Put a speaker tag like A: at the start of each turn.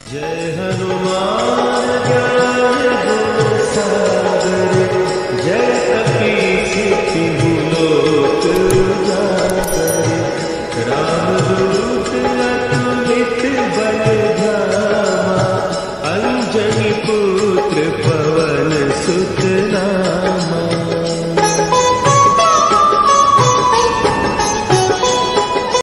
A: जय हनुमान ज्ञान गुण सागर, जय कपीस तिहु लोक उजागर। रामदूत अतुलित बल धामा, अंजनी पुत्र पवन सुत